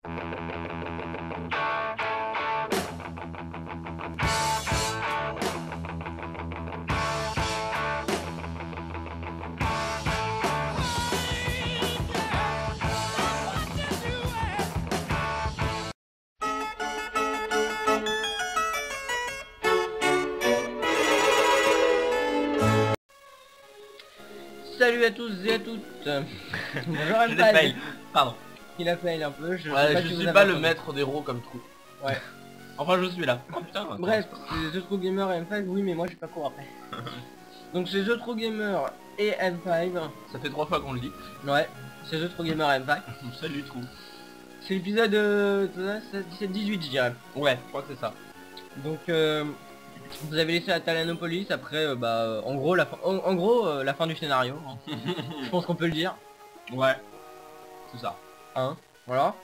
Salut à tous et à toutes. Bonjour Je l'ai fail. Pardon. Il a fail un peu, je Ouais, sais pas je si suis vous pas avez le entendu. maître des roues comme trou. Ouais. Enfin je suis là. Oh putain. Bref, c'est The True Gamer et M5, oui mais moi j'ai pas cours après. Donc c'est The True Gamer et M5. Ça fait 3 fois qu'on le dit. Ouais, c'est The True Gamer et M5. Salut trou. C'est l'épisode 17-18 je dirais. Ouais, je crois que c'est ça. Donc vous avez laissé à Talanopolis après en gros la fin, la fin du scénario. Hein. Je pense qu'on peut le dire. Ouais. C'est ça. Hein, voilà.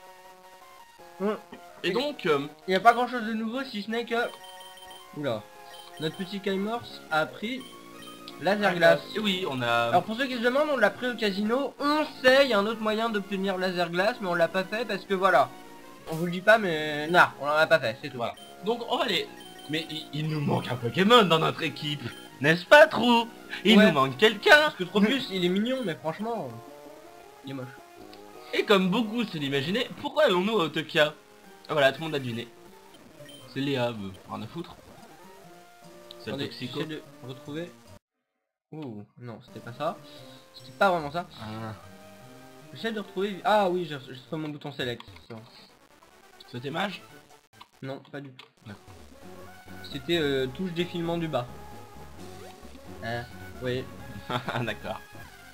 Et donc, Il n'y a pas grand chose de nouveau si ce n'est que... Oula. Notre petit Kaimors a appris laser glace. et oui, on a... Alors pour ceux qui se demandent, on l'a pris au casino. On sait, il y a un autre moyen d'obtenir laser glace, mais on l'a pas fait parce que voilà. On vous le dit pas, mais non, on l'a pas fait, c'est tout. Voilà. Donc on va aller... Mais il nous manque un Pokémon dans notre équipe. N'est-ce pas trou? Il Ouais. nous manque quelqu'un. Parce que Tropius, il est mignon, mais franchement, il est moche. Et comme beaucoup se l'imaginaient, pourquoi allons-nous à Autopia? Ah, voilà, tout le monde a deviné. C'est Léa, rien à foutre. C'est le Attendez, toxico. j'essaie de retrouver... Ouh, non, c'était pas ça. C'était pas vraiment ça. Ah. J'essaie de retrouver... Ah oui, j'ai trouvé mon bouton select. C'est bon. C'était mage? Non, pas du tout. D'accord. C'était touche défilement du bas. Hein, oui. D'accord.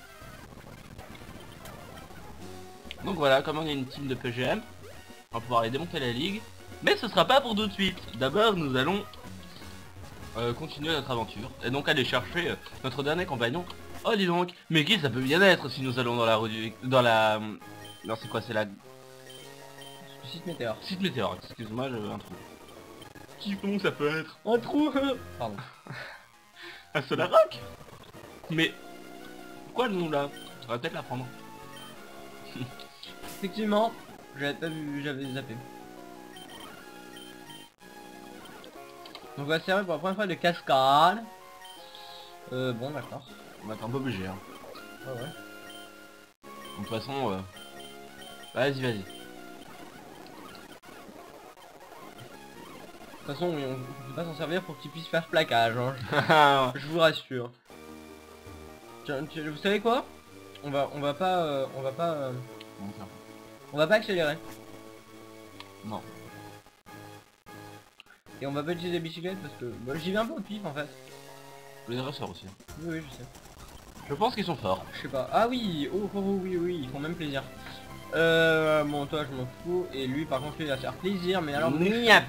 Donc voilà, comme on est une team de PGM, on va pouvoir aller démonter la ligue. Mais ce sera pas pour tout de suite. D'abord, nous allons continuer notre aventure. Et donc aller chercher notre dernier compagnon. Oh dis donc, mais qui ça peut bien être si nous allons dans la rue du... Dans la... Non c'est quoi, c'est la... Site météore. Site météore, excuse-moi, j'avais un trou. Qui donc ça peut être? Un trou. Pardon. Un Solarac? Mais... Pourquoi le nom là? On va peut-être la prendre. Effectivement, j'avais pas vu, j'avais zappé. Donc on va servir pour la première fois de cascade. Bon d'accord. On va être un peu obligé hein. Ah ouais. De toute façon... Vas-y, vas-y. De toute façon, on peut pas s'en servir pour qu'il puisse faire plaquage, hein. Je vous rassure. Tiens, vous savez quoi? On va pas accélérer. Non. Et on va pas utiliser la bicyclette parce que j'y vais un peu au pif en fait. Les dresseurs aussi. Oui, je sais. Je pense qu'ils sont forts. Je sais pas. Ah oui, oui, ils font même plaisir. Bon toi je m'en fous. Et lui par contre lui, il va faire plaisir, mais alors... Niap.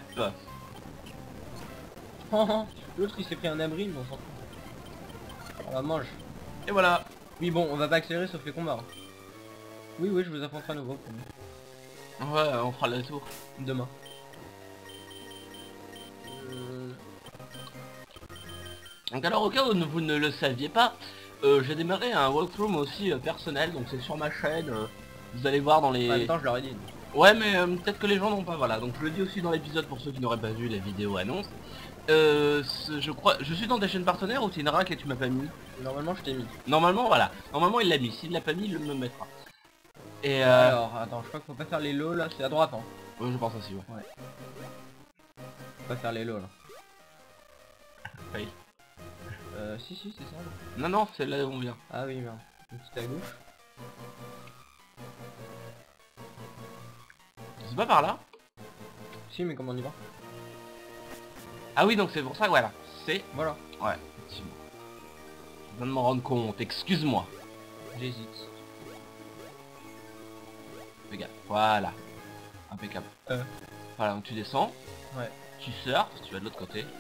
L'autre il s'est pris un abri, mais on s'en fout. On la mange. Et voilà. Oui bon, on va pas accélérer sauf les combats. Oui, je vous affronterai à nouveau. Ouais, on fera le tour. Demain. Donc alors au cas où vous ne le saviez pas, j'ai démarré un walkthrough aussi personnel, donc c'est sur ma chaîne, vous allez voir dans les... En même temps je leur ai dit. Ouais mais peut-être que les gens n'ont pas, voilà, donc je le dis aussi dans l'épisode pour ceux qui n'auraient pas vu la vidéo annonce. Je crois, je suis dans des chaînes partenaires ou c'est une rack et tu m'as pas mis? Normalement je t'ai mis. Normalement voilà, normalement il l'a mis, s'il l'a pas mis il me mettra. Et Alors, attends, je crois qu'il faut pas faire les lots là, c'est à droite hein. ouais, je pense aussi ouais. Faut pas faire les lots là. Fail. Si c'est ça. Non non, c'est là où on vient. Ah oui merde. Une petite à gauche. C'est pas par là? Si mais comment on y va? Ah oui donc c'est pour ça voilà. C'est... Voilà. Ouais, effectivement. Je viens de m'en rendre compte, excuse-moi. J'hésite. Fais gaffe, voilà. Impeccable. Voilà, donc tu descends. Ouais. Tu surfes, tu vas de l'autre côté.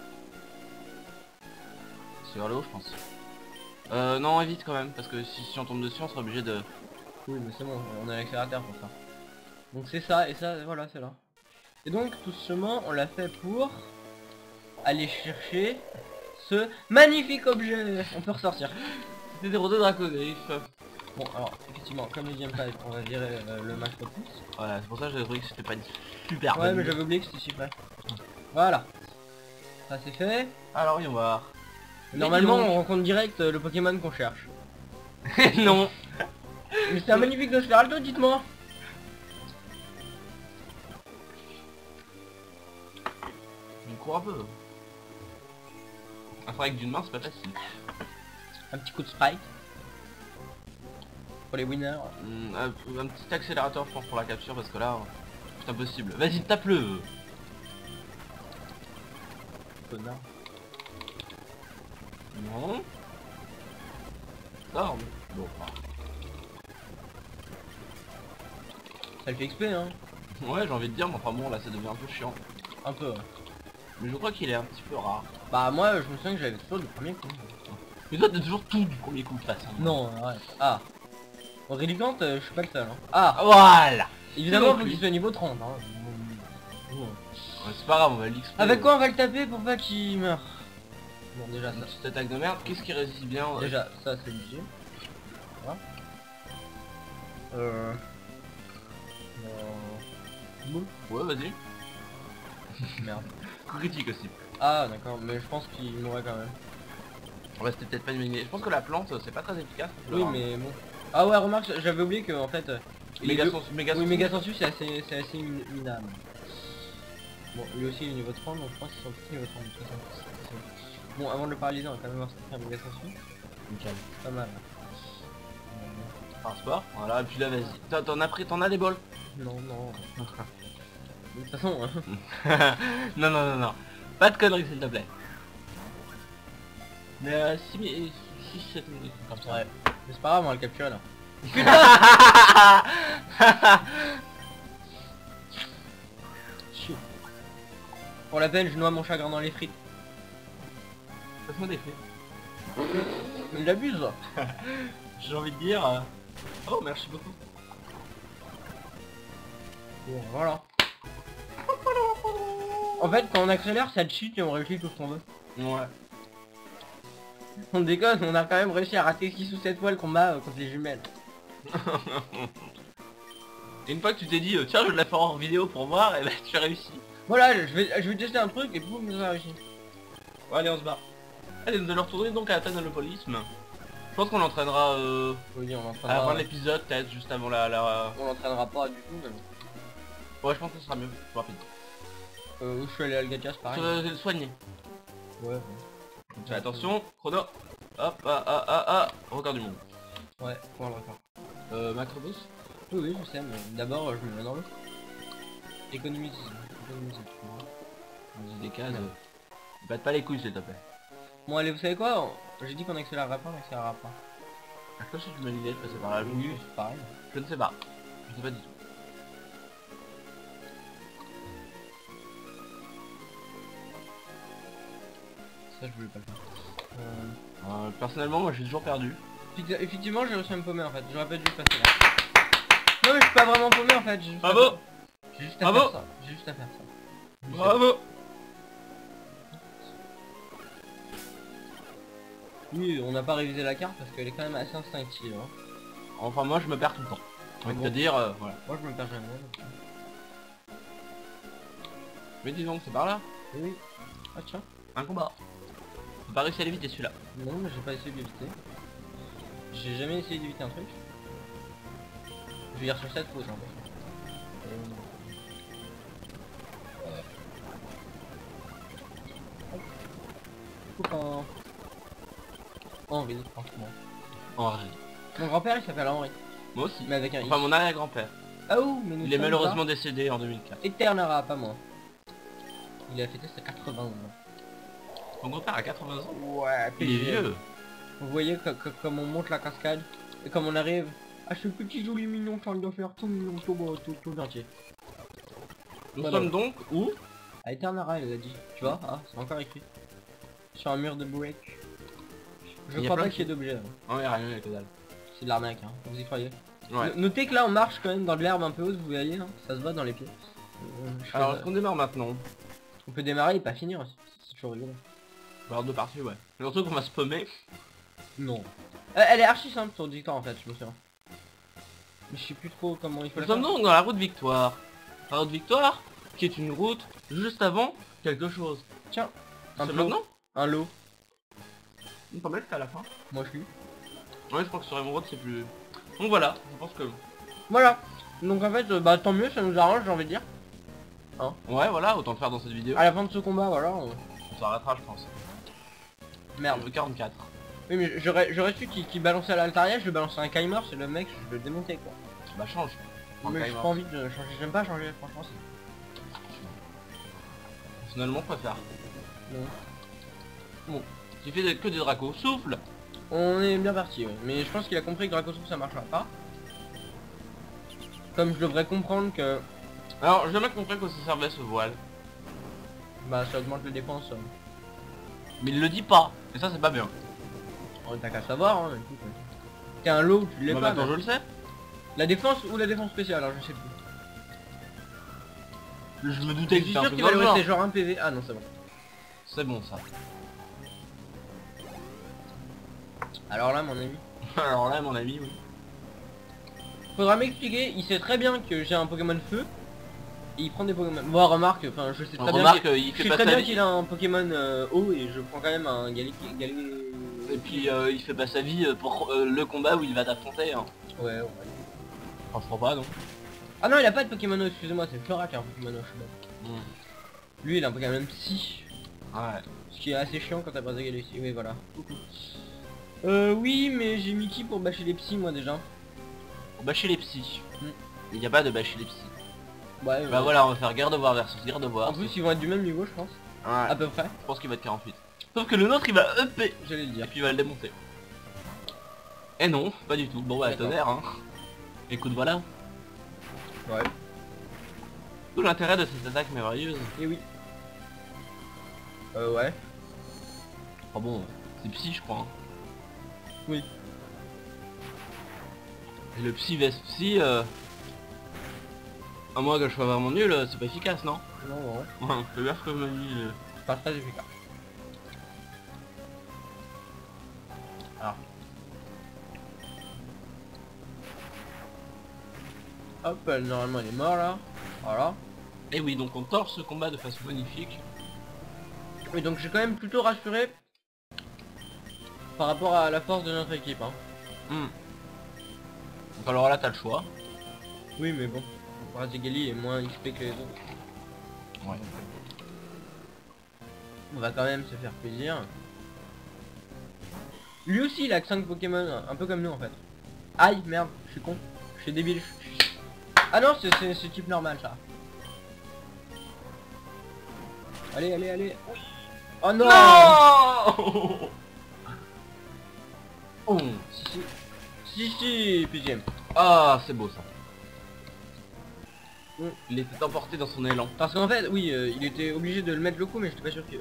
C'est vers le haut je pense. Non évite quand même, parce que si on tombe dessus on sera obligé de... Oui mais c'est bon, on a l'accélérateur pour ça. Donc c'est ça, et ça, voilà, c'est là. Et donc tout ce chemin, on l'a fait pour aller chercher ce magnifique objet. On peut ressortir. C'était des rodeaux Dracogriff. Bon alors effectivement comme le gameplay on va virer le max focus. Voilà, c'est pour ça que j'avais trouvé que c'était pas une super Ouais bonne mais idée. j'avais oublié que c'était chiffré. Voilà. Ça c'est fait. Alors voyons voir. Normalement Mais dis on rencontre direct le Pokémon qu'on cherche. donc. Non. Mais c'est un magnifique Nosferalto, dites-moi. On court un peu. Un frag d'une main c'est pas facile. Un petit coup de sprite. Pour les winners. Un petit accélérateur je pense pour la capture parce que là c'est impossible. Vas-y tape-le. Connard. Non. Sors. Bon. Ça le fait XP hein. Ouais j'ai envie de dire mais enfin bon là ça devient un peu chiant. Un peu ouais. Mais je crois qu'il est un petit peu rare. Bah moi je me souviens que j'avais toujours du premier coup. Mais toi t'as toujours tout du premier coup de toute façon. Non ouais. Ah. En Relicante je suis pas le seul hein. Ah. Voilà. Évidemment faut plus. qu'il soit niveau 30 hein. Ouais, c'est pas grave on va l'exploser. Avec quoi on va le taper pour pas qu'il meure? Bon déjà Une ça. petite attaque de merde, qu'est-ce qui résiste bien Déjà ça c'est obligé. Voilà. Boule. Ouais vas-y. Merde. Coup critique aussi. Ah d'accord mais je pense qu'il mourrait quand même. Ouais c'était peut-être pas une bonne idée. Je pense que la plante c'est pas très efficace. Oui mais bon. Ah ouais remarque j'avais oublié que en fait Méga oui méga sensu c'est assez minable. Bon lui aussi il est niveau 30 donc je pense qu'ils sont tous niveau 30 de toute façon. Bon avant de le paralyser on va quand même voir ce qu'il fait un méga sensu. Nickel. Pas mal. Par sport. Voilà et puis là vas-y. T'en as des bols. Non non. De toute façon hein. non. Pas de conneries s'il te plaît. Mais 7 minutes comme ça. Ouais. Mais c'est pas grave on va le capturer là. Chier. Pour la peine je noie mon chagrin dans les frites. Passe-moi des faits. Il abuse. J'ai envie de dire... Oh merci beaucoup. Bon voilà. En fait quand on accélère ça cheat et on réussit tout ce qu'on veut. Ouais. On déconne, on a quand même réussi à rater 6 ou 7 fois le combat contre les jumelles. Et une fois que tu t'es dit tiens je vais la faire en vidéo pour voir, et bah tu as réussi. Voilà, je vais tester un truc et boum, ça a réussi. Ouais, allez on se barre. Allez nous allons retourner donc à la Thanolopolis. Je pense qu'on l'entraînera Oui, on à la l'entraînera. fin de l'épisode, peut-être juste avant la... On l'entraînera pas du tout. Mais bon. Ouais je pense que ce sera mieux, plus rapide. Où je suis allé à Algatias pareil. Le soigner. Ouais. Fais attention, chrono. Hop, record du monde. Ouais, pour le record. Macrobus. Oui, oui, je sais, mais d'abord je me mets dans l'eau. Économise. Vas-y des cases. Batte pas les couilles s'il te plaît. Bon allez, vous savez quoi? J'ai dit qu'on accélérera pas, on accélérera pas. Je sais pas si tu m'as l'idée de passer par là. Oui, c'est pareil. Je ne sais pas. Je sais pas du tout. Ça je voulais pas le faire. Personnellement moi j'ai toujours perdu. Effectivement j'ai réussi à me paumer en fait, j'aurais pas dû le passer là. Non mais je suis pas vraiment paumé en fait, j'ai juste Bravo. J'ai juste à Bravo. faire ça. J'ai juste à faire ça. Bravo. Oui, on n'a pas révisé la carte parce qu'elle est quand même assez instinctive. Hein. Enfin moi je me perds tout le temps. J'ai envie de te dire, voilà. Moi je me perds jamais. Donc... Mais dis donc c'est par là. Oui. Ah tiens. Un combat. J'ai pas réussi à l'éviter celui-là. Non mais j'ai pas essayé d'éviter. J'ai jamais essayé d'éviter un truc. Je vais dire sur cette pause en fait. Copain. Henri, franchement. Henri. Mon grand-père il s'appelle Henri. Moi aussi. Mais avec un I. Enfin mon arrière-grand-père. Ah ouh, mais nous Il est sommes malheureusement décédé en 2004. pas Eternara, pas moi. Il a fêté ses 80 ans. Mon grand-père a 80 ans. Ouais, Il est vieux. Vous voyez comme on monte la cascade et comme on arrive à ce petit joli mignon champ de fer tout mignon, tout entier. Nous Voilà. sommes donc où? À Eternara, il a dit. Tu vois, ah, c'est encore écrit. Sur un mur de briques. Je Il y a crois plein pas de qu'il y ait d'objets. Là. Oh y'a rien, y'a que dalle. C'est de l'arnaque, hein. Vous y croyez? Ouais. Notez que là on marche quand même dans de l'herbe un peu haute, vous voyez, hein. Ça se voit dans les pieds. Alors est-ce qu'on démarre maintenant? On peut démarrer et pas finir aussi. C'est toujours rigolo. Barre de partie ouais. Surtout qu'on va se paumer. Non. Elle est archi simple sur dictant en fait, je me souviens. Mais je sais plus trop comment il faut Nous la sommes faire. donc dans la route Victoire. La route Victoire, qui est une route juste avant quelque chose. Tiens, un C'est plot. maintenant. Un lot. Il me semblait que c'était à la fin. Moi je suis. Ouais, je crois que sur Emerald c'est plus... Donc voilà, je pense que... Voilà. Donc en fait, bah tant mieux, ça nous arrange, j'ai envie de dire. Ouais, voilà, autant le faire dans cette vidéo. À la fin de ce combat, voilà. On s'arrêtera, je pense. Merde. 44. Oui, mais j'aurais su qu'il balançait à l'altariage, je le balançais un Kaimer, c'est le mec, je le démontais quoi. Bah change. Prends Mais le j'ai timer. pas envie de changer, j'aime pas changer, franchement. Personnellement, je préfère. Non. Tu fais que des dracos. Souffle. On est bien parti, ouais. Mais je pense qu'il a compris que Dracosouffle ça marchera pas. Comme je devrais comprendre que Alors, j'ai jamais compris que ça servait ce voile. bah ça augmente les défenses. Mais il le dit pas. Et ça, c'est pas bien. Oh, t'as qu'à savoir, hein. Écoute, t'es un lot où tu l'es Bah, pas. maintenant, là. je le sais. La défense ou la défense spéciale, alors je sais plus. Je me Je doutais que suis c'était un sûr peu qu'il va dans lui le genre. rester genre un PV. Ah non, c'est bon. C'est bon, ça. Alors là, mon ami. Alors là, mon ami, oui. Faudra m'expliquer, il sait très bien que j'ai un Pokémon feu. Et il prend des Pokémon. Bon, remarque, enfin je sais très bien Remarque, qu'il il je fait sais pas très sa bien vie. qu'il a un Pokémon eau et je prends quand même un Et puis, il fait pas sa vie pour le combat où il va t'affronter. Hein. Ouais, ouais. Franchement pas, non. Ah non, il a pas de Pokémon eau, excusez-moi, c'est Flora qui a un Pokémon eau, je suis bête. Lui, il a un Pokémon psy. Ouais. Ce qui est assez chiant quand t'as pas régalé ici. Oui, voilà. Oui, mais j'ai Mickey pour bâcher les psys, moi déjà. Pour bâcher les psys. Mm. Il n'y a pas de bâcher les psys. Ouais, Bah voilà, on va faire Gardevoir versus Gardevoir. En plus, ils vont être du même niveau, je pense. À ouais. peu près, Je pense qu'il va être 48. Sauf que le nôtre, il va upper. j'allais le Et dire. puis il va le démonter. Et non, pas du tout. Bon bah D'accord. tonnerre hein. Écoute voilà. Ouais. Tout l'intérêt de cette attaque merveilleuse. Et oui. Ouais. Oh bon, c'est psy je crois. Hein. Oui. Et le psy vs psy, à moins que je sois vraiment nul, c'est pas efficace non? Non, non, Ouais, c'est bien ce que je me dis. c'est pas très efficace. Alors. Hop, normalement il est mort là. Voilà. Et oui, donc on torche ce combat de façon magnifique. Et donc je suis quand même plutôt rassuré par rapport à la force de notre équipe. Hein. Donc alors là t'as le choix. Oui, mais bon. Razigali est moins XP que les autres. Ouais. On va quand même se faire plaisir. Lui aussi il a que 5 Pokémon, un peu comme nous en fait. Aïe, merde, je suis con. Je suis débile. Ah non, c'est type normal ça. Allez, allez, allez. Oui. Oh non, Non. Oh. Si, pitié. Ah, c'est beau ça. Mm. Il était emporté dans son élan. Parce qu'en fait, oui, il était obligé de le mettre le coup, mais j'étais pas sûr que...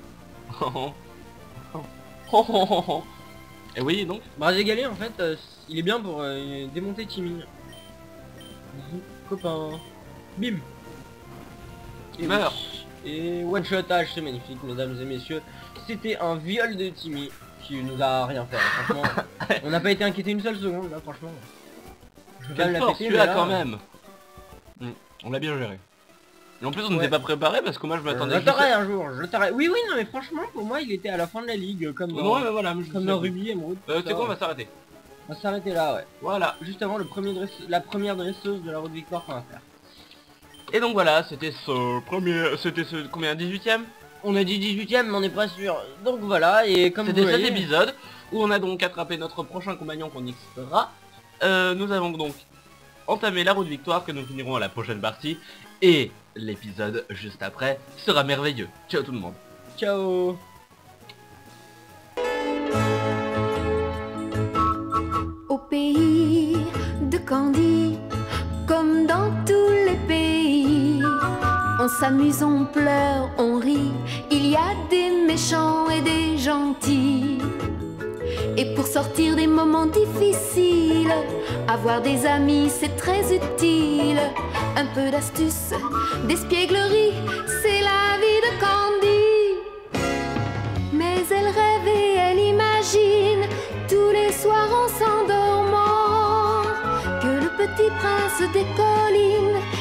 Oh. Et oui, donc. Brazigalé, en fait, il est bien pour démonter Timmy. Bisous, copain. Bim. Et Meurs. oui. Et one-shotage, c'est magnifique, mesdames et messieurs. C'était un viol de Timmy qui nous a rien fait. Franchement, on n'a pas été inquiété une seule seconde, là, franchement. Je vais Quelle me la force péter, tu mais as là, quand même. On l'a bien géré. Et en plus on n'était Ouais. pas préparé parce que moi je m'attendais Je juste t'aurai un jour, je t'aurai. Oui, non, mais franchement, pour moi, il était à la fin de la ligue, comme dans, Non mais voilà, mais je comme sais dans pas. Ruby, Emerald. tout Tu sais ça. quoi, on va s'arrêter. On va s'arrêter là, ouais. Voilà. Juste avant la première dresseuse de la route victoire qu'on va faire. Et donc voilà, c'était ce premier... C'était ce... Combien 18ème? On a dit 18ème, mais on n'est pas sûr. Donc voilà, et comme vous C'était cet voyez... épisode où on a donc attrapé notre prochain compagnon qu'on xera. Nous avons donc entamé la route victoire que nous finirons à la prochaine partie. Et l'épisode juste après sera merveilleux. Ciao tout le monde. Ciao. Au pays de Candy, comme dans tous les pays, on s'amuse, on pleure, on rit, il y a des méchants et des gentils. Et pour sortir des moments difficiles, avoir des amis c'est très utile. Un peu d'astuce, d'espièglerie, c'est la vie de Candy. Mais elle rêve et elle imagine tous les soirs en s'endormant que le petit prince des collines,